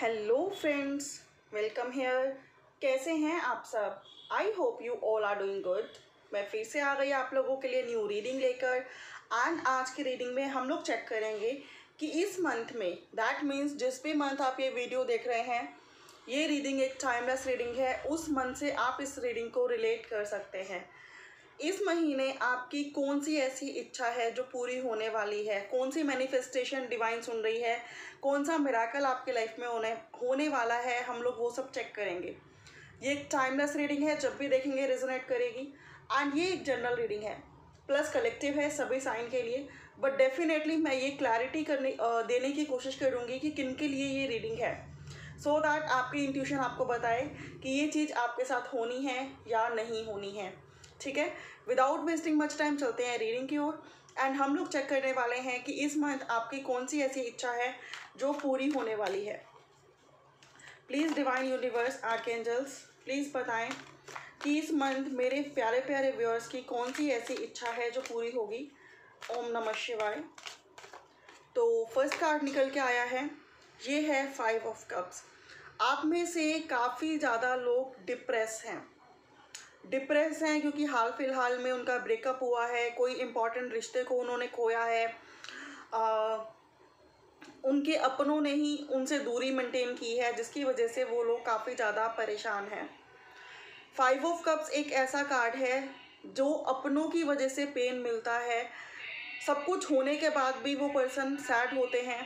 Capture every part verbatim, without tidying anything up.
Hello friends, welcome hair. कैसे हैं आप सब? I hope you all are doing good. मैं फिर से आ गई आप लोगों के लिए न्यू रीडिंग लेकर। एंड आज की रीडिंग में हम लोग चेक करेंगे कि इस मंथ में, दैट मीन्स जिस भी मंथ आप ये वीडियो देख रहे हैं, ये रीडिंग एक टाइमलेस रीडिंग है। उस मंथ से आप इस रीडिंग को रिलेट कर सकते हैं। इस महीने आपकी कौन सी ऐसी इच्छा है जो पूरी होने वाली है, कौन सी मैनिफेस्टेशन डिवाइन सुन रही है, कौन सा मिराकल आपके लाइफ में होने होने वाला है, हम लोग वो सब चेक करेंगे। ये एक टाइमलेस रीडिंग है, जब भी देखेंगे रेजोनेट करेगी। एंड ये एक जनरल रीडिंग है, प्लस कलेक्टिव है सभी साइन के लिए। बट डेफिनेटली मैं ये क्लैरिटी करने देने की कोशिश करूँगी कि किन के लिए ये रीडिंग है, सो so दैट आपकी इंट्यूशन आपको बताए कि ये चीज़ आपके साथ होनी है या नहीं होनी है। ठीक है, विदाउट वेस्टिंग मच टाइम चलते हैं रीडिंग की ओर। एंड हम लोग चेक करने वाले हैं कि इस मंथ आपकी कौन सी ऐसी इच्छा है जो पूरी होने वाली है। Please divine universe archangels please बताएं कि इस मंथ मेरे प्यारे प्यारे व्यूअर्स की कौन सी ऐसी इच्छा है जो पूरी होगी। ओम नमः शिवाय। तो फर्स्ट कार्ड निकल के आया है, ये है फाइव ऑफ कप्स। आप में से काफ़ी ज़्यादा लोग डिप्रेस हैं डिप्रेस हैं क्योंकि हाल फिलहाल में उनका ब्रेकअप हुआ है, कोई इम्पॉर्टेंट रिश्ते को उन्होंने खोया है, आ, उनके अपनों ने ही उनसे दूरी मेंटेन की है, जिसकी वजह से वो लोग काफ़ी ज़्यादा परेशान हैं। फाइव ऑफ कप्स एक ऐसा कार्ड है जो अपनों की वजह से पेन मिलता है। सब कुछ होने के बाद भी वो पर्सन सैड होते हैं।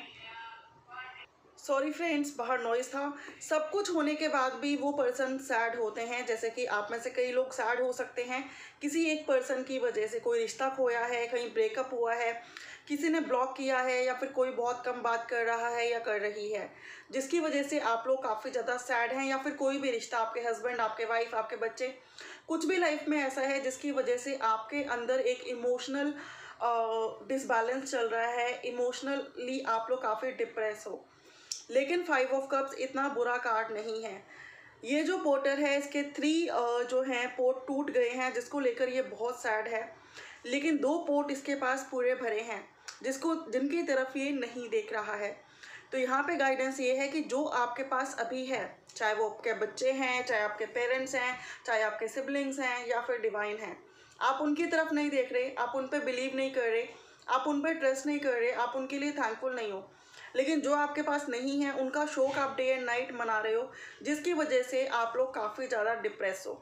सॉरी फ्रेंड्स, बाहर नॉइज़ था। सब कुछ होने के बाद भी वो पर्सन सैड होते हैं। जैसे कि आप में से कई लोग सैड हो सकते हैं किसी एक पर्सन की वजह से। कोई रिश्ता खोया है, कहीं ब्रेकअप हुआ है, किसी ने ब्लॉक किया है, या फिर कोई बहुत कम बात कर रहा है या कर रही है, जिसकी वजह से आप लोग काफ़ी ज़्यादा सैड हैं। या फिर कोई भी रिश्ता, आपके हस्बैंड, आपके वाइफ, आपके बच्चे, कुछ भी लाइफ में ऐसा है जिसकी वजह से आपके अंदर एक इमोशनल डिसबैलेंस चल रहा है, इमोशनली आप लोग काफ़ी डिप्रेस हो। लेकिन फाइव ऑफ कप्स इतना बुरा कार्ड नहीं है। ये जो पोर्टर है, इसके थ्री जो हैं पोर्ट टूट गए हैं, जिसको लेकर ये बहुत सैड है। लेकिन दो पोर्ट इसके पास पूरे भरे हैं, जिसको जिनकी तरफ ये नहीं देख रहा है। तो यहाँ पे गाइडेंस ये है कि जो आपके पास अभी है, चाहे वो आपके बच्चे हैं, चाहे आपके पेरेंट्स हैं, चाहे आपके सिबलिंग्स हैं, या फिर डिवाइन हैं, आप उनकी तरफ नहीं देख रहे, आप उन पर बिलीव नहीं कर रहे, आप उन पर ट्रस्ट नहीं कर रहे, आप उनके लिए थैंकफुल नहीं हो। लेकिन जो आपके पास नहीं है, उनका शोक आप डे एंड नाइट मना रहे हो, जिसकी वजह से आप लोग काफ़ी ज़्यादा डिप्रेस हो।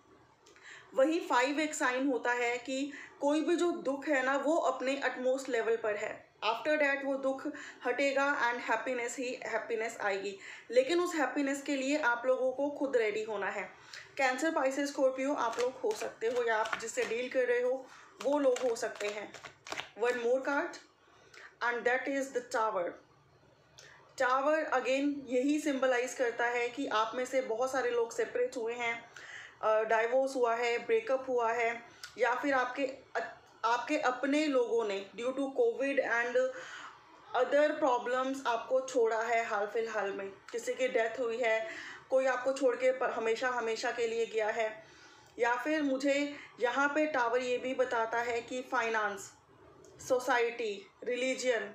वही फाइव एक साइन होता है कि कोई भी जो दुख है ना, वो अपने अटमोस्ट लेवल पर है। आफ्टर डैट वो दुख हटेगा एंड हैप्पीनेस ही हैप्पीनेस आएगी। लेकिन उस हैप्पीनेस के लिए आप लोगों को खुद रेडी होना है। कैंसर, पाइसेस, स्कॉर्पियो आप लोग हो सकते हो, या आप जिससे डील कर रहे हो वो लोग हो सकते हैं। One more card and that is the tower. Tower again यही सिंबलाइज करता है कि आप में से बहुत सारे लोग सेपरेट हुए हैं, डाइवोर्स हुआ है, ब्रेकअप हुआ है, या फिर आपके आपके अपने लोगों ने due to COVID and other problems आपको छोड़ा है हाल फिलहाल में। किसी की डेथ हुई है, कोई आपको छोड़ के हमेशा हमेशा के लिए गया है। या फिर मुझे यहाँ पे टावर ये भी बताता है कि finance, society, religion,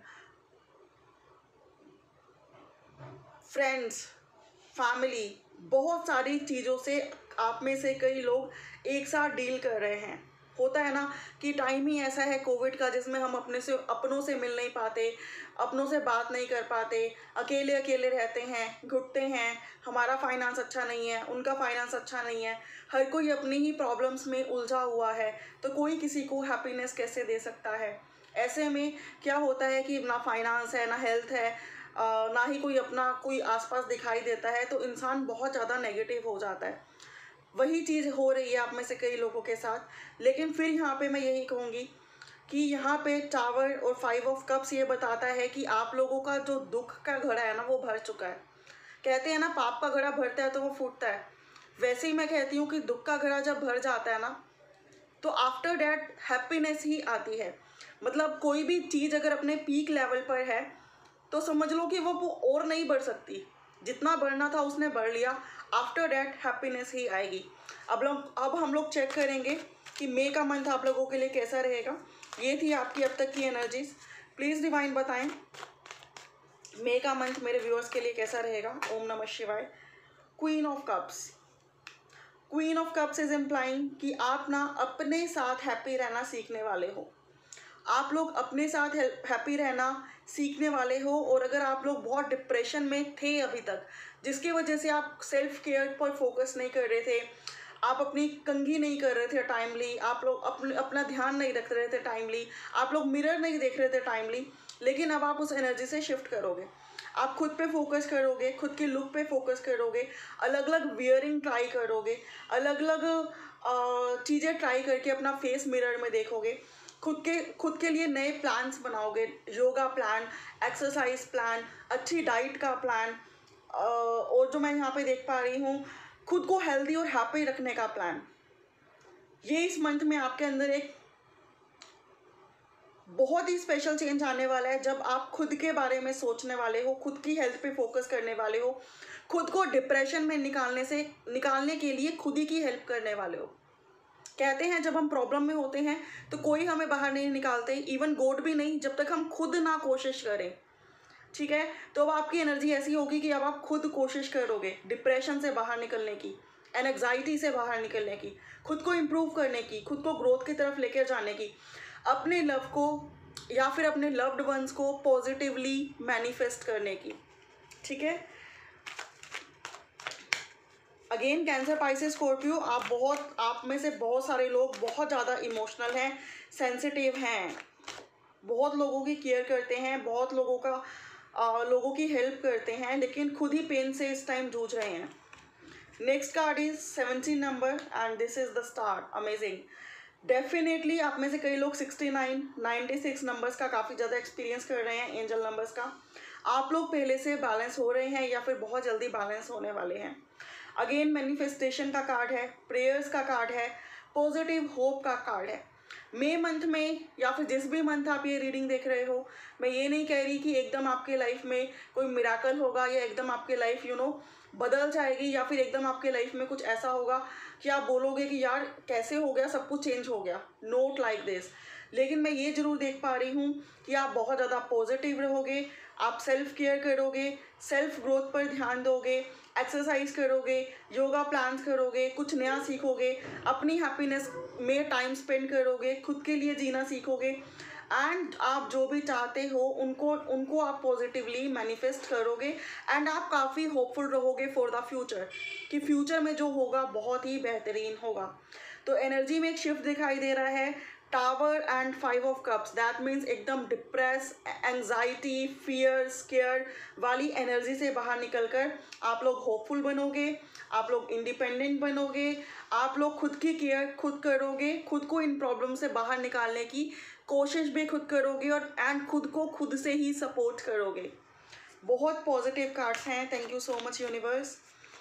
friends, family, बहुत सारी चीज़ों से आप में से कई लोग एक साथ डील कर रहे हैं। होता है ना कि टाइम ही ऐसा है कोविड का, जिसमें हम अपने से अपनों से मिल नहीं पाते, अपनों से बात नहीं कर पाते, अकेले अकेले रहते हैं, घुटते हैं। हमारा फाइनेंस अच्छा नहीं है, उनका फाइनेंस अच्छा नहीं है, हर कोई अपनी ही प्रॉब्लम्स में उलझा हुआ है। तो कोई किसी को हैप्पीनेस कैसे दे सकता है? ऐसे में क्या होता है कि ना फाइनेंस है, ना हेल्थ है, ना ही कोई अपना कोई आसपास दिखाई देता है, तो इंसान बहुत ज़्यादा नेगेटिव हो जाता है। वही चीज़ हो रही है आप में से कई लोगों के साथ। लेकिन फिर यहाँ पे मैं यही कहूँगी कि यहाँ पे टावर और फाइव ऑफ कप्स ये बताता है कि आप लोगों का जो दुख का घड़ा है ना, वो भर चुका है। कहते हैं ना, पाप का घड़ा भरता है तो वो फूटता है। वैसे ही मैं कहती हूँ कि दुख का घड़ा जब भर जाता है ना, तो आफ्टर डैट हैप्पीनेस ही आती है। मतलब कोई भी चीज़ अगर अपने पीक लेवल पर है, तो समझ लो कि वो वो और नहीं बढ़ सकती। जितना बढ़ना था उसने बढ़ लिया, आफ्टर डैट हैप्पीनेस ही आएगी। अब लोग अब हम लोग चेक करेंगे कि मई का मंथ आप लोगों के लिए कैसा रहेगा। ये थी आपकी अब तक की एनर्जीज। प्लीज़ डिवाइन बताएं मई का मंथ मेरे व्यूअर्स के लिए कैसा रहेगा? ओम नमः शिवाय। Queen of cups, queen of cups is implying कि आप ना अपने साथ हैप्पी रहना सीखने वाले हो। आप लोग अपने साथ हैप्पी रहना सीखने वाले हो। और अगर आप लोग बहुत डिप्रेशन में थे अभी तक, जिसकी वजह से आप सेल्फ केयर पर फोकस नहीं कर रहे थे, आप अपनी कंघी नहीं कर रहे थे टाइमली, आप लोग अपने अपना ध्यान नहीं रख रहे थे टाइमली, आप लोग मिरर नहीं देख रहे थे टाइमली, लेकिन अब आप उस एनर्जी से शिफ्ट करोगे। आप खुद पे फोकस करोगे, खुद के लुक पे फोकस करोगे, अलग अलग वियरिंग ट्राई करोगे, अलग अलग चीज़ें ट्राई करके अपना फेस मिरर में देखोगे, खुद के खुद के लिए नए प्लान्स बनाओगे, योगा प्लान, एक्सरसाइज प्लान, अच्छी डाइट का प्लान, और जो मैं यहाँ पे देख पा रही हूँ खुद को हेल्दी और हैप्पी रखने का प्लान। ये इस मंथ में आपके अंदर एक बहुत ही स्पेशल चेंज आने वाला है, जब आप खुद के बारे में सोचने वाले हो, खुद की हेल्थ पे फोकस करने वाले हो, खुद को डिप्रेशन में निकालने से निकालने के लिए खुद ही की हेल्प करने वाले हो। कहते हैं जब हम प्रॉब्लम में होते हैं तो कोई हमें बाहर नहीं निकालते, इवन गॉड भी नहीं, जब तक हम खुद ना कोशिश करें। ठीक है, तो अब आपकी एनर्जी ऐसी होगी कि अब आप खुद कोशिश करोगे डिप्रेशन से बाहर निकलने की, एंग्जाइटी से बाहर निकलने की, खुद को इम्प्रूव करने की, खुद को ग्रोथ की तरफ लेकर जाने की, अपने लव को या फिर अपने लव्ड वंस को पॉजिटिवली मैनिफेस्ट करने की। ठीक है, अगेन कैंसर, पाइसेस, स्कॉर्पियो, आप बहुत आप में से बहुत सारे लोग बहुत ज़्यादा इमोशनल हैं, सेंसिटिव हैं, बहुत लोगों की केयर करते हैं, बहुत लोगों का आ, लोगों की हेल्प करते हैं, लेकिन खुद ही पेन से इस टाइम जूझ रहे हैं। Next card is seventeen number and this is the star. Amazing. Definitely आप में से कई लोग sixty nine, ninety six numbers का काफ़ी ज़्यादा एक्सपीरियंस कर रहे हैं, एंजल नंबर्स का। आप लोग पहले से बैलेंस हो रहे हैं या फिर बहुत जल्दी बैलेंस होने वाले हैं। अगेन मैनिफेस्टेशन का कार्ड है, प्रेयर्स का कार्ड है, पॉजिटिव होप का कार्ड है। मई मंथ में या फिर जिस भी मंथ आप ये रीडिंग देख रहे हो, मैं ये नहीं कह रही कि एकदम आपके लाइफ में कोई मिराकल होगा या एकदम आपके लाइफ यू नो बदल जाएगी, या फिर एकदम आपके लाइफ में कुछ ऐसा होगा कि आप बोलोगे कि यार कैसे हो गया, सब कुछ चेंज हो गया। Not like this. लेकिन मैं ये ज़रूर देख पा रही हूँ कि आप बहुत ज़्यादा पॉजिटिव रहोगे, आप सेल्फ केयर करोगे, सेल्फ ग्रोथ पर ध्यान दोगे, एक्सरसाइज करोगे, योगा प्लान्स करोगे, कुछ नया सीखोगे, अपनी हैप्पीनेस में टाइम स्पेंड करोगे, खुद के लिए जीना सीखोगे, एंड आप जो भी चाहते हो उनको उनको आप पॉजिटिवली मैनिफेस्ट करोगे, एंड आप काफ़ी होपफुल रहोगे फॉर द फ्यूचर कि फ्यूचर में जो होगा बहुत ही बेहतरीन होगा। तो एनर्जी में एक शिफ्ट दिखाई दे रहा है, tower and five of cups, that means एकदम डिप्रेस, एंग्जाइटी, फियर, स्केयर वाली एनर्जी से बाहर निकलकर आप लोग होपफुल बनोगे, आप लोग इंडिपेंडेंट बनोगे, आप लोग खुद की केयर खुद करोगे, खुद को इन प्रॉब्लम से बाहर निकालने की कोशिश भी खुद करोगे, और एंड खुद को खुद से ही सपोर्ट करोगे। बहुत पॉजिटिव कार्ड्स हैं। Thank you so much universe.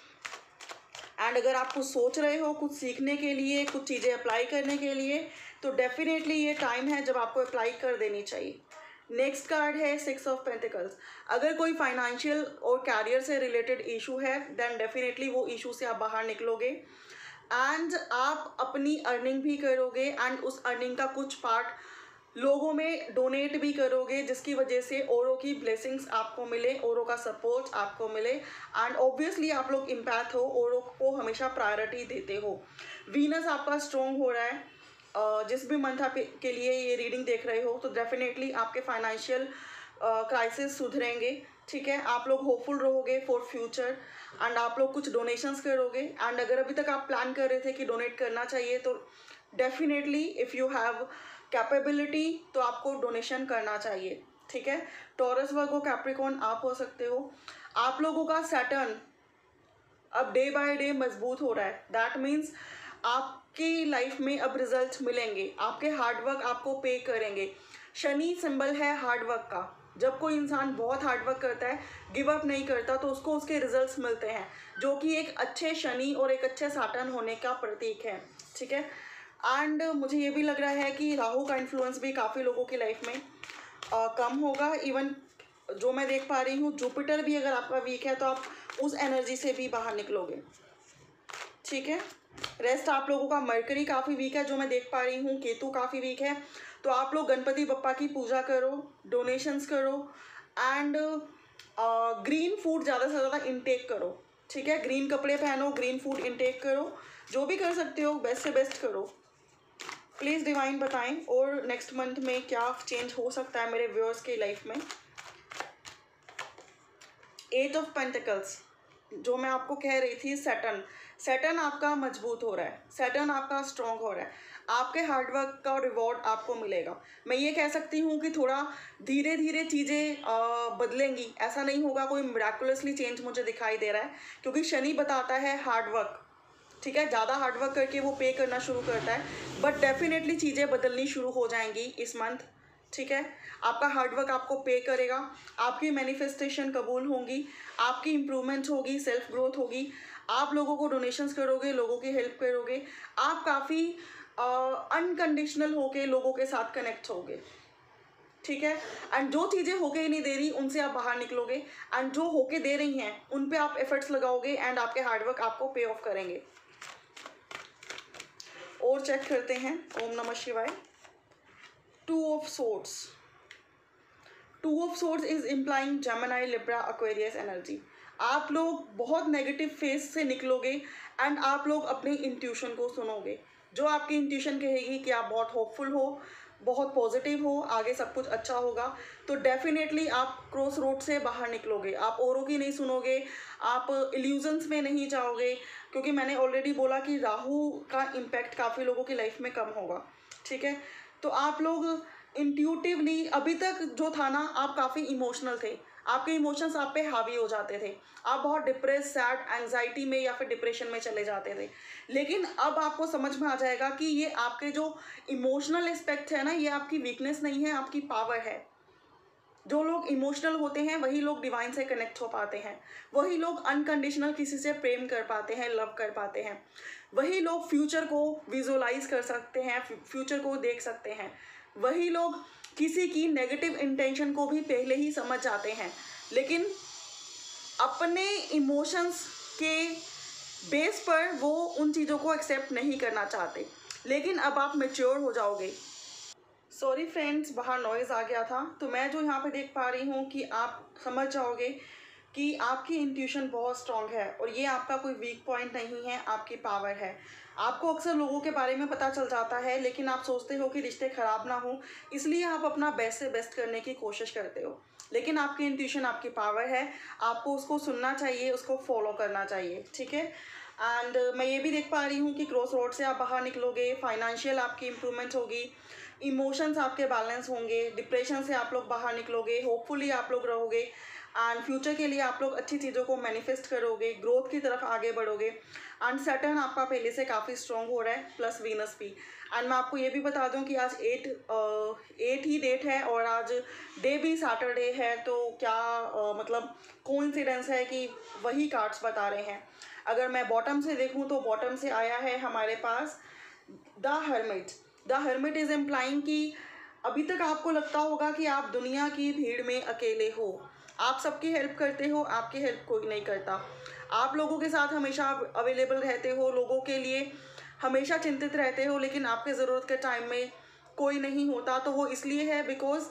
And अगर आप कुछ सोच रहे हो कुछ सीखने के लिए, कुछ चीज़ें अप्लाई करने के लिए, तो डेफिनेटली ये टाइम है जब आपको अप्लाई कर देनी चाहिए। नेक्स्ट कार्ड है सिक्स ऑफ पेंटिकल्स। अगर कोई फाइनेंशियल और कैरियर से रिलेटेड इशू है, देन डेफिनेटली वो इशू से आप बाहर निकलोगे, एंड आप अपनी अर्निंग भी करोगे, एंड उस अर्निंग का कुछ पार्ट लोगों में डोनेट भी करोगे, जिसकी वजह से औरों की ब्लेसिंग्स आपको मिले, औरों का सपोर्ट आपको मिले, एंड ऑब्वियसली आप लोग इम्पैक्ट हो, औरों को हमेशा प्रायोरिटी देते हो। वीनस आपका स्ट्रॉन्ग हो रहा है। जिस भी मंथ आप के लिए ये रीडिंग देख रहे हो, तो डेफिनेटली आपके फाइनेंशियल क्राइसिस सुधरेंगे। ठीक है, आप लोग होपफुल रहोगे फॉर फ्यूचर, एंड आप लोग कुछ डोनेशंस करोगे, एंड अगर अभी तक आप प्लान कर रहे थे कि डोनेट करना चाहिए, तो definitely if you have capability तो आपको डोनेशन करना चाहिए। ठीक है, टॉरस, वर्गो, कैप्रिकॉर्न आप हो सकते हो। आप लोगों का सैटर्न अब डे बाय डे मजबूत हो रहा है, दैट मीन्स आपकी लाइफ में अब रिजल्ट मिलेंगे, आपके हार्डवर्क आपको पे करेंगे। शनि सिंबल है हार्डवर्क का। जब कोई इंसान बहुत हार्डवर्क करता है, गिव अप नहीं करता, तो उसको उसके रिजल्ट्स मिलते हैं, जो कि एक अच्छे शनि और एक अच्छे सैटर्न होने का प्रतीक है। ठीक है, एंड मुझे ये भी लग रहा है कि राहु का इन्फ्लुएंस भी काफ़ी लोगों की लाइफ में आ, कम होगा। इवन जो मैं देख पा रही हूँ, जुपिटर भी अगर आपका वीक है तो आप उस एनर्जी से भी बाहर निकलोगे। ठीक है, रेस्ट आप लोगों का मरकरी काफ़ी वीक है, जो मैं देख पा रही हूँ, केतु काफ़ी वीक है। तो आप लोग गणपति बप्पा की पूजा करो, डोनेशंस करो, एंड ग्रीन फूड ज़्यादा से ज़्यादा इंटेक करो, ठीक है। ग्रीन कपड़े पहनो, ग्रीन फूड इंटेक करो, जो भी कर सकते हो बेस्ट से बेस्ट करो। प्लीज़ डिवाइन बताएं और नेक्स्ट मंथ में क्या चेंज हो सकता है मेरे व्यूअर्स की लाइफ में। एट ऑफ पेंटिकल्स, जो मैं आपको कह रही थी, सैटर्न सैटर्न आपका मजबूत हो रहा है, सैटर्न आपका स्ट्रॉन्ग हो रहा है, आपके हार्डवर्क का रिवॉर्ड आपको मिलेगा। मैं ये कह सकती हूँ कि थोड़ा धीरे धीरे चीज़ें बदलेंगी, ऐसा नहीं होगा कोई मिराकुलसली चेंज मुझे दिखाई दे रहा है, क्योंकि शनि बताता है हार्डवर्क, ठीक है। ज़्यादा हार्डवर्क करके वो पे करना शुरू करता है, बट डेफिनेटली चीज़ें बदलनी शुरू हो जाएंगी इस मंथ, ठीक है। आपका हार्डवर्क आपको पे करेगा, आपकी मैनिफेस्टेशन कबूल होंगी, आपकी इम्प्रूवमेंट होगी, सेल्फ ग्रोथ होगी, आप लोगों को डोनेशंस करोगे, लोगों की हेल्प करोगे, आप काफ़ी अनकंडीशनल होके लोगों के साथ कनेक्ट होगे, ठीक है। एंड जो चीज़ें होके ही नहीं दे रही उनसे आप बाहर निकलोगे, एंड जो होके दे रही हैं उन पे आप एफर्ट्स लगाओगे, एंड आपके हार्डवर्क आपको पे ऑफ करेंगे। और चेक करते हैं, ओम नमः शिवाय। Two of swords, two of swords is implying Gemini, Libra, Aquarius energy. आप लोग बहुत नेगेटिव फेज से निकलोगे एंड आप लोग अपनी इंट्यूशन को सुनोगे, जो आपकी इंट्यूशन कहेगी कि आप बहुत होपफुल हो, बहुत पॉजिटिव हो, आगे सब कुछ अच्छा होगा, तो डेफिनेटली आप क्रॉस रोड से बाहर निकलोगे। आप औरों की नहीं सुनोगे, आप इल्यूजन्स में नहीं जाओगे, क्योंकि मैंने ऑलरेडी बोला कि राहु का इम्पैक्ट काफ़ी लोगों की लाइफ में कम होगा, ठीक है। तो आप लोग इंट्यूटिवली, अभी तक जो था ना, आप काफ़ी इमोशनल थे, आपके इमोशंस आप पे हावी हो जाते थे, आप बहुत डिप्रेस, सैड, एंजाइटी में या फिर डिप्रेशन में चले जाते थे। लेकिन अब आपको समझ में आ जाएगा कि ये आपके जो इमोशनल एस्पेक्ट है ना, ये आपकी वीकनेस नहीं है, आपकी पावर है। जो लोग इमोशनल होते हैं वही लोग डिवाइन से कनेक्ट हो पाते हैं, वही लोग अनकंडीशनल किसी से प्रेम कर पाते हैं, लव कर पाते हैं, वही लोग फ्यूचर को विजुअलाइज कर सकते हैं, फ्यूचर को देख सकते हैं, वही लोग किसी की नेगेटिव इंटेंशन को भी पहले ही समझ जाते हैं, लेकिन अपने इमोशंस के बेस पर वो उन चीज़ों को एक्सेप्ट नहीं करना चाहते। लेकिन अब आप मैच्योर हो जाओगे। सॉरी फ्रेंड्स, बाहर नॉइज़ आ गया था। तो मैं जो यहाँ पे देख पा रही हूँ कि आप समझ जाओगे कि आपकी इंट्यूशन बहुत स्ट्रांग है और ये आपका कोई वीक पॉइंट नहीं है, आपकी पावर है। आपको अक्सर लोगों के बारे में पता चल जाता है, लेकिन आप सोचते हो कि रिश्ते ख़राब ना हो, इसलिए आप अपना बेस्ट से बेस्ट करने की कोशिश करते हो। लेकिन आपकी इंट्यूशन आपकी पावर है, आपको उसको सुनना चाहिए, उसको फॉलो करना चाहिए, ठीक है। एंड मैं ये भी देख पा रही हूँ कि क्रॉस रोड से आप बाहर निकलोगे, फाइनेंशियल आपकी इम्प्रूवमेंट होगी, इमोशंस आपके बैलेंस होंगे, डिप्रेशन से आप लोग बाहर निकलोगे, होपफुली आप लोग रहोगे, एंड फ्यूचर के लिए आप लोग अच्छी चीज़ों को मैनिफेस्ट करोगे, ग्रोथ की तरफ आगे बढ़ोगे। एंड सैटर्न आपका पहले से काफ़ी स्ट्रॉन्ग हो रहा है, प्लस वीनस भी। एंड मैं आपको ये भी बता दूं कि आज एट एट ही डेट है और आज डे भी सैटरडे है, तो क्या uh, मतलब कोइंसिडेंस है कि वही कार्ड्स बता रहे हैं। अगर मैं बॉटम से देखूं तो बॉटम से आया है हमारे पास the hermit. The hermit is implying कि अभी तक आपको लगता होगा कि आप दुनिया की भीड़ में अकेले हो, आप सबकी हेल्प करते हो, आपकी हेल्प कोई नहीं करता, आप लोगों के साथ हमेशा अवेलेबल रहते हो, लोगों के लिए हमेशा चिंतित रहते हो, लेकिन आपके ज़रूरत के टाइम में कोई नहीं होता। तो वो इसलिए है बिकॉज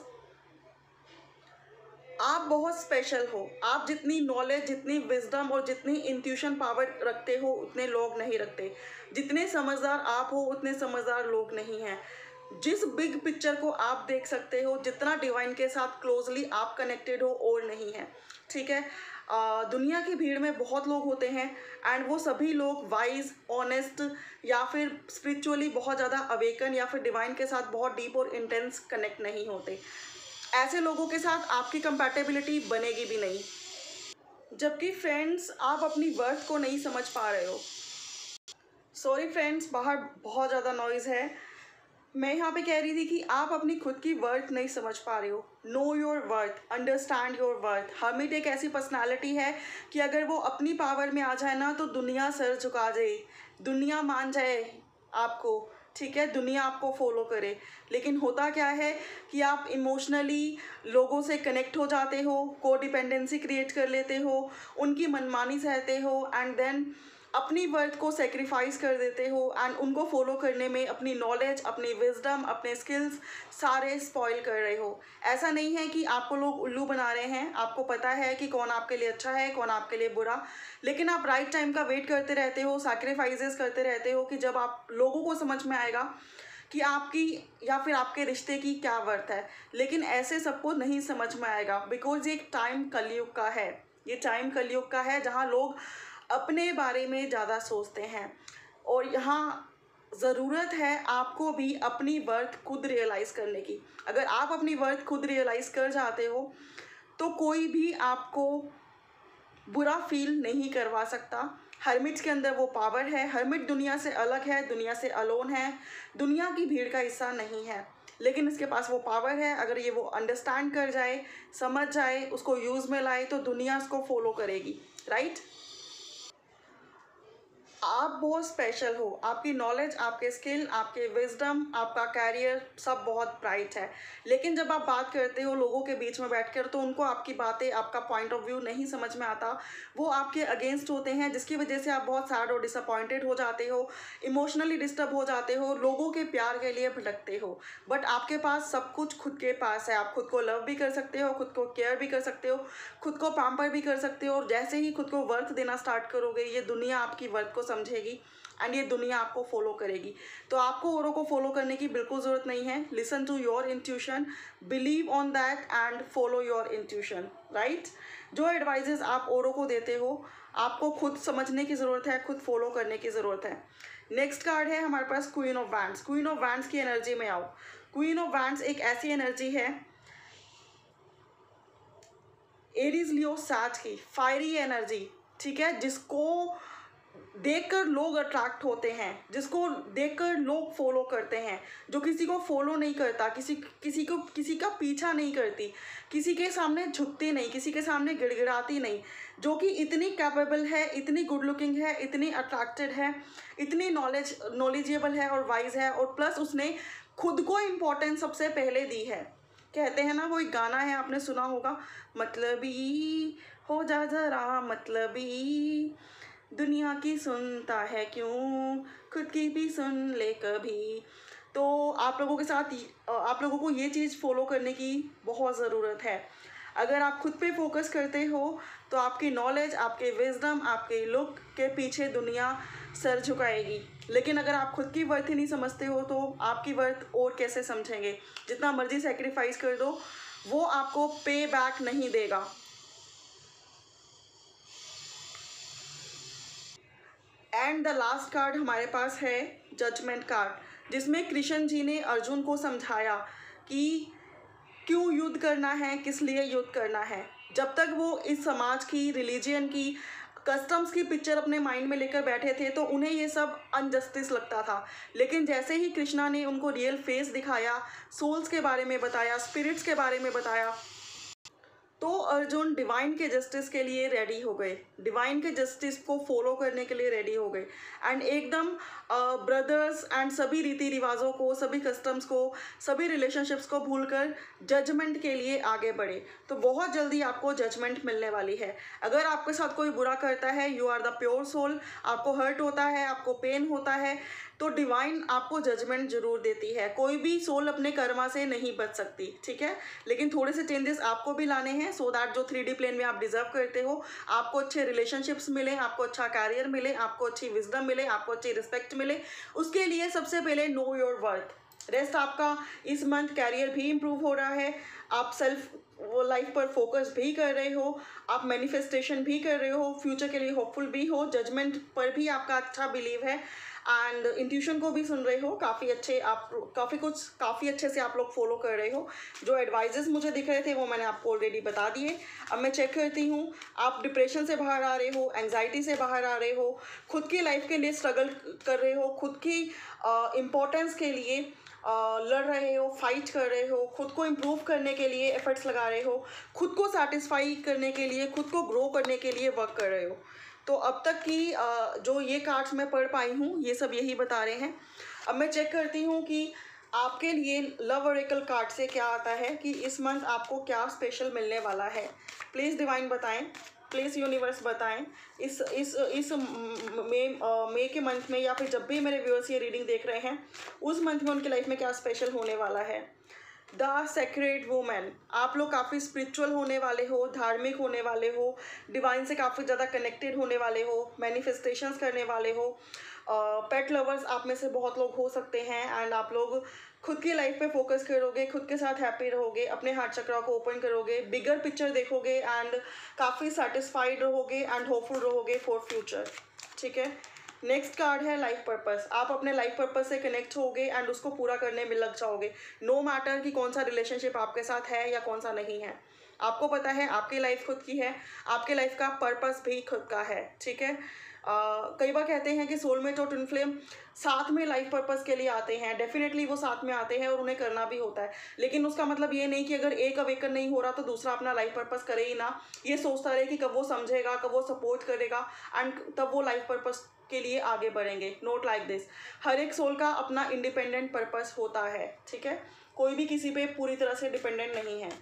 आप बहुत स्पेशल हो। आप जितनी नॉलेज, जितनी विजडम और जितनी इंट्यूशन पावर रखते हो उतने लोग नहीं रखते। जितने समझदार आप हो उतने समझदार लोग नहीं हैं। जिस बिग पिक्चर को आप देख सकते हो, जितना डिवाइन के साथ क्लोजली आप कनेक्टेड हो, और नहीं है, ठीक है। आ, दुनिया की भीड़ में बहुत लोग होते हैं एंड वो सभी लोग वाइज, ऑनेस्ट या फिर स्पिरिचुअली बहुत ज़्यादा अवेकन या फिर डिवाइन के साथ बहुत डीप और इंटेंस कनेक्ट नहीं होते। ऐसे लोगों के साथ आपकी कंपैटिबिलिटी बनेगी भी नहीं। जबकि फ्रेंड्स, आप अपनी वर्थ को नहीं समझ पा रहे हो। सॉरी फ्रेंड्स, बाहर बहुत ज़्यादा नॉइज़ है। मैं यहाँ पे कह रही थी कि आप अपनी खुद की वर्थ नहीं समझ पा रहे हो। Know your worth, understand your worth. Hermit एक ऐसी पर्सनालिटी है कि अगर वो अपनी पावर में आ जाए ना तो दुनिया सर झुका जाए, दुनिया मान जाए आपको, ठीक है, दुनिया आपको फॉलो करे। लेकिन होता क्या है कि आप इमोशनली लोगों से कनेक्ट हो जाते हो, को डिपेंडेंसी क्रिएट कर लेते हो, उनकी मनमानी सहते हो, एंड देन अपनी वर्थ को सेक्रीफाइस कर देते हो एंड उनको फॉलो करने में अपनी नॉलेज, अपनी विजडम, अपने स्किल्स सारे स्पॉइल कर रहे हो। ऐसा नहीं है कि आपको लोग उल्लू बना रहे हैं, आपको पता है कि कौन आपके लिए अच्छा है, कौन आपके लिए बुरा, लेकिन आप राइट टाइम का वेट करते रहते हो, सैक्रिफाइसेस करते रहते हो कि जब आप लोगों को समझ में आएगा कि आपकी या फिर आपके रिश्ते की क्या वर्थ है। लेकिन ऐसे सबको नहीं समझ में आएगा, बिकॉज ये टाइम कलयुग का है। ये टाइम कलयुग का है जहाँ लोग अपने बारे में ज़्यादा सोचते हैं, और यहाँ ज़रूरत है आपको भी अपनी वर्थ खुद रियलाइज़ करने की। अगर आप अपनी वर्थ खुद रियलाइज़ कर जाते हो तो कोई भी आपको बुरा फील नहीं करवा सकता। हर्मिट्स के अंदर वो पावर है। हर्मिट दुनिया से अलग है, दुनिया से अलोन है, दुनिया की भीड़ का हिस्सा नहीं है, लेकिन इसके पास वो पावर है। अगर ये वो अंडरस्टैंड कर जाए, समझ जाए, उसको यूज़ में लाए तो दुनिया उसको फॉलो करेगी, राइट। आप बहुत स्पेशल हो, आपकी नॉलेज, आपके स्किल, आपके विजडम, आपका कैरियर सब बहुत ब्राइट है, लेकिन जब आप बात करते हो लोगों के बीच में बैठकर तो उनको आपकी बातें, आपका पॉइंट ऑफ व्यू नहीं समझ में आता। वो आपके अगेंस्ट होते हैं, जिसकी वजह से आप बहुत सैड और डिसअपॉइंटेड हो जाते हो, इमोशनली डिस्टर्ब हो जाते हो, लोगों के प्यार के लिए भटकते हो। बट आपके पास सब कुछ खुद के पास है। आप खुद को लव भी कर सकते हो, खुद को केयर भी कर सकते हो, खुद को पैम्पर भी कर सकते हो, और जैसे ही खुद को वर्थ देना स्टार्ट करोगे ये दुनिया आपकी वर्थ को समझेगी एंड ये दुनिया आपको फॉलो करेगी। तो आपको औरों को फॉलो करने की बिल्कुल ज़रूरत नहीं है। Listen to your intuition, believe on that and follow your intuition, right. जो एडवाइजेस आप औरों को देते हो आपको खुद समझने की ज़रूरत है, खुद फॉलो करने की ज़रूरत है। नेक्स्ट कार्ड है हमारे पास queen of wands. Queen of wands की एनर्जी में आओ। क्वीन ऑफ वैंड्स एक ऐसी एनर्जी है एरीज लियो साथ की फायरी एनर्जी, ठीक है, जिसको देखकर लोग अट्रैक्ट होते हैं, जिसको देखकर लोग फॉलो करते हैं, जो किसी को फॉलो नहीं करता, किसी किसी को किसी का पीछा नहीं करती, किसी के सामने झुकती नहीं, किसी के सामने गिड़गिड़ाती नहीं, जो कि इतनी कैपेबल है, इतनी गुड लुकिंग है, इतनी अट्रैक्टेड है, इतनी नॉलेज नॉलेजेबल है और वाइज है, और प्लस उसने खुद को इम्पोर्टेंस सबसे पहले दी है। कहते हैं ना, वो एक गाना है आपने सुना होगा, मतलबी हो जा जरा मतलबी, दुनिया की सुनता है क्यों, खुद की भी सुन ले कभी। तो आप लोगों के साथ आप लोगों को ये चीज़ फॉलो करने की बहुत ज़रूरत है। अगर आप खुद पे फोकस करते हो तो आपकी नॉलेज, आपके विजडम, आपके लुक के पीछे दुनिया सर झुकाएगी। लेकिन अगर आप खुद की वर्थ ही नहीं समझते हो तो आपकी वर्थ और कैसे समझेंगे। जितना मर्जी सेक्रीफाइस कर दो वो आपको पे बैक नहीं देगा। एंड द लास्ट कार्ड हमारे पास है जजमेंट कार्ड, जिसमें कृष्ण जी ने अर्जुन को समझाया कि क्यों युद्ध करना है, किस लिए युद्ध करना है। जब तक वो इस समाज की, रिलीजियन की, कस्टम्स की पिक्चर अपने माइंड में लेकर बैठे थे तो उन्हें ये सब अनजस्टिस लगता था। लेकिन जैसे ही कृष्णा ने उनको रियल फेस दिखाया, सोल्स के बारे में बताया, स्पिरिट्स के बारे में बताया, तो अर्जुन डिवाइन के जस्टिस के लिए रेडी हो गए, डिवाइन के जस्टिस को फॉलो करने के लिए रेडी हो गए एंड एकदम ब्रदर्स एंड सभी रीति रिवाजों को, सभी कस्टम्स को, सभी रिलेशनशिप्स को भूलकर जजमेंट के लिए आगे बढ़े। तो बहुत जल्दी आपको जजमेंट मिलने वाली है। अगर आपके साथ कोई बुरा करता है, you are the pure soul, आपको हर्ट होता है, आपको पेन होता है, तो डिवाइन आपको जजमेंट जरूर देती है। कोई भी सोल अपने कर्मा से नहीं बच सकती, ठीक है, लेकिन थोड़े से चेंजेस आपको भी लाने हैं सो दैट जो थ्री डी प्लेन में आप डिजर्व करते हो, आपको अच्छे रिलेशनशिप्स मिले, आपको अच्छा कैरियर मिले, आपको अच्छी विजडम मिले, आपको अच्छी रिस्पेक्ट मिले। उसके लिए सबसे पहले नो योर वर्थ। रेस्ट आपका इस मंथ कैरियर भी इम्प्रूव हो रहा है, आप सेल्फ लाइफ पर फोकस भी कर रहे हो, आप मैनिफेस्टेशन भी कर रहे हो, फ्यूचर के लिए होपफुल भी हो, जजमेंट पर भी आपका अच्छा बिलीव है एंड इंट्यूशन को भी सुन रहे हो। काफ़ी अच्छे आप काफ़ी कुछ काफ़ी अच्छे से आप लोग फॉलो कर रहे हो। जो एडवाइजेस मुझे दिख रहे थे वो मैंने आपको ऑलरेडी बता दिए। अब मैं चेक करती हूँ, आप डिप्रेशन से बाहर आ रहे हो, एंजाइटी से बाहर आ रहे हो, खुद की लाइफ के लिए स्ट्रगल कर रहे हो, खुद की इम्पोर्टेंस के लिए Uh, लड़ रहे हो, फाइट कर रहे हो, खुद को इम्प्रूव करने के लिए एफर्ट्स लगा रहे हो, खुद को सेटिस्फाई करने के लिए, खुद को ग्रो करने के लिए वर्क कर रहे हो। तो अब तक की uh, जो ये कार्ड्स मैं पढ़ पाई हूँ ये सब यही बता रहे हैं। अब मैं चेक करती हूँ कि आपके लिए लव ऑरेकल कार्ड से क्या आता है कि इस मंथ आपको क्या स्पेशल मिलने वाला है। प्लीज़ डिवाइन बताएं। प्लीज़ यूनिवर्स बताएं इस इस इस मई मई के मंथ में, या फिर जब भी मेरे व्यूअर्स ये रीडिंग देख रहे हैं उस मंथ में उनकी लाइफ में क्या स्पेशल होने वाला है। द सेक्रेड वुमेन, आप लोग काफ़ी स्पिरिचुअल होने वाले हो, धार्मिक होने वाले हो, डिवाइन से काफ़ी ज़्यादा कनेक्टेड होने वाले हो, मैनिफेस्टेशंस करने वाले हो। पेट uh, लवर्स आप में से बहुत लोग हो सकते हैं, एंड आप लोग खुद की लाइफ पे फोकस करोगे, खुद के साथ हैप्पी रहोगे, अपने हार्ट चक्रा को ओपन करोगे, बिगर पिक्चर देखोगे एंड काफ़ी सेटिस्फाइड रहोगे एंड होपफुल रहोगे फॉर फ्यूचर। ठीक है, नेक्स्ट कार्ड है लाइफ पर्पस। आप अपने लाइफ पर्पस से कनेक्ट होगे एंड उसको पूरा करने में लग जाओगे, नो मैटर कि कौन सा रिलेशनशिप आपके साथ है या कौन सा नहीं है। आपको पता है आपकी लाइफ खुद की है, आपके लाइफ का पर्पस भी खुद का है। ठीक है, Uh, कई बार कहते हैं कि सोलमेट और ट्विन फ्लेम साथ में लाइफ पर्पस के लिए आते हैं, डेफिनेटली वो साथ में आते हैं और उन्हें करना भी होता है, लेकिन उसका मतलब ये नहीं कि अगर एक अवेकन नहीं हो रहा तो दूसरा अपना लाइफ पर्पस करे ही ना। ये सोचता रहे कि कब वो समझेगा, कब वो सपोर्ट करेगा एंड तब वो लाइफ पर्पस के लिए आगे बढ़ेंगे। नोट लाइक दिस, हर एक सोल का अपना इंडिपेंडेंट पर्पस होता है। ठीक है, कोई भी किसी पे पूरी तरह से डिपेंडेंट नहीं है।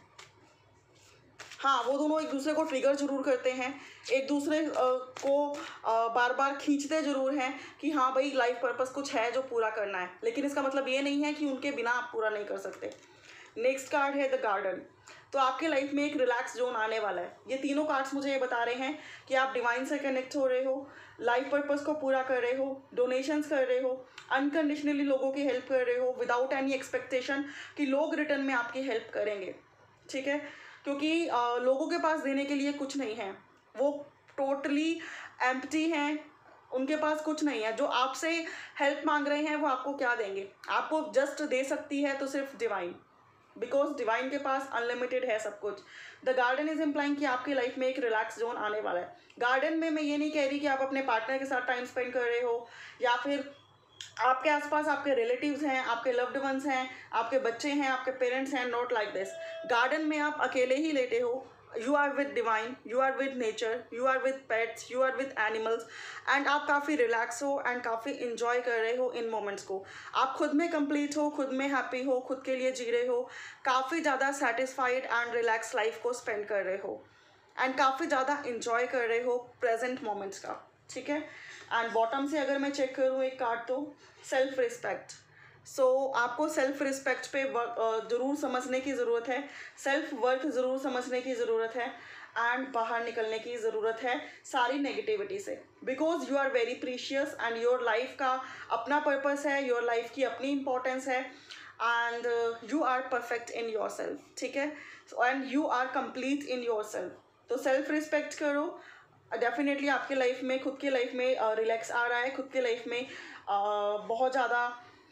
हाँ, वो दोनों एक दूसरे को ट्रिगर जरूर करते हैं, एक दूसरे को बार बार खींचते जरूर हैं कि हाँ भाई लाइफ पर्पस कुछ है जो पूरा करना है, लेकिन इसका मतलब ये नहीं है कि उनके बिना आप पूरा नहीं कर सकते। नेक्स्ट कार्ड है द गार्डन। तो आपके लाइफ में एक रिलैक्स जोन आने वाला है। ये तीनों कार्ड्स मुझे ये बता रहे हैं कि आप डिवाइन से कनेक्ट हो रहे हो, लाइफ पर्पस को पूरा कर रहे हो, डोनेशंस कर रहे हो, अनकंडीशनली लोगों की हेल्प कर रहे हो विदाउट एनी एक्सपेक्टेशन कि लोग रिटर्न में आपकी हेल्प करेंगे। ठीक है, क्योंकि आ, लोगों के पास देने के लिए कुछ नहीं है, वो टोटली एम्प्टी हैं, उनके पास कुछ नहीं है। जो आपसे हेल्प मांग रहे हैं वो आपको क्या देंगे, आपको जस्ट दे सकती है तो सिर्फ डिवाइन, बिकॉज डिवाइन के पास अनलिमिटेड है सब कुछ। द गार्डन इज इम्प्लाइंग कि आपकी लाइफ में एक रिलैक्स जोन आने वाला है। गार्डन में मैं ये नहीं कह रही कि आप अपने पार्टनर के साथ टाइम स्पेंड कर रहे हो या फिर आपके आसपास आपके रिलेटिव्स हैं, आपके लव्ड वंस हैं, आपके बच्चे हैं, आपके पेरेंट्स हैं। Not like this. गार्डन में आप अकेले ही लेटे हो, you are with divine, you are with nature, you are with pets, you are with animals and आप काफ़ी रिलैक्स हो एंड काफ़ी इन्जॉय कर रहे हो इन मोमेंट्स को। आप खुद में कंप्लीट हो, खुद में हैप्पी हो, खुद के लिए जी रहे हो, काफ़ी ज़्यादा सेटिस्फाइड एंड रिलैक्स लाइफ को स्पेंड कर रहे हो एंड काफ़ी ज़्यादा इन्जॉय कर रहे हो प्रेजेंट मोमेंट्स का। ठीक है, एंड बॉटम से अगर मैं चेक करूँ एक कार्ड तो सेल्फ रिस्पेक्ट। सो आपको सेल्फ रिस्पेक्ट पे ज़रूर समझने की ज़रूरत है, सेल्फ वर्थ ज़रूर समझने की ज़रूरत है एंड बाहर निकलने की ज़रूरत है सारी नेगेटिविटी से, because you are very precious and your life का अपना पर्पस है, योर लाइफ की अपनी इम्पोर्टेंस है and you are perfect in yourself. ठीक है, and you are complete in yourself. तो सेल्फ रिस्पेक्ट करो, डेफिनेटली आपके लाइफ में, खुद की लाइफ में रिलैक्स uh, आ रहा है, खुद की लाइफ में uh, बहुत ज़्यादा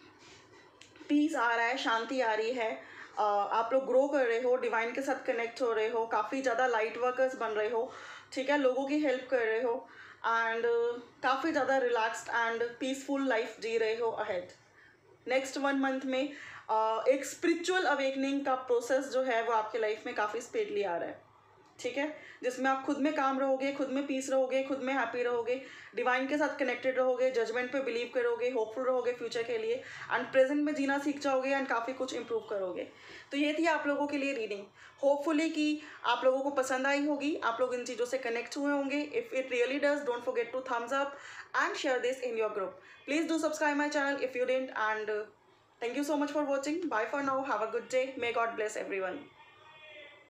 पीस आ रहा है, शांति आ रही है। uh, आप लोग ग्रो कर रहे हो, डिवाइन के साथ कनेक्ट हो रहे हो, काफ़ी ज़्यादा लाइट वर्कर्स बन रहे हो। ठीक है, लोगों की हेल्प कर रहे हो एंड uh, काफ़ी ज़्यादा रिलैक्स्ड एंड पीसफुल लाइफ जी रहे हो अहेड। नेक्स्ट वन मंथ में uh, एक स्पिरिचुअल अवेकनिंग का प्रोसेस जो है वो आपके लाइफ में काफ़ी स्पीडली आ रहा है। ठीक है, जिसमें आप खुद में काम रहोगे, खुद में पीस रहोगे, खुद में हैप्पी रहोगे, डिवाइन के साथ कनेक्टेड रहोगे, जजमेंट पे बिलीव करोगे, होपफुल रहोगे फ्यूचर के लिए एंड प्रेजेंट में जीना सीख जाओगे एंड काफ़ी कुछ इंप्रूव करोगे। तो ये थी आप लोगों के लिए रीडिंग, होपफुली कि आप लोगों को पसंद आई होगी, आप लोग इन चीज़ों से कनेक्ट हुए होंगे। If it really does, don't forget to thumbs up and share this in your group. Please do subscribe my channel if you didn't and thank you so much for watching. Bye for now. Have a good day. May God bless everyone.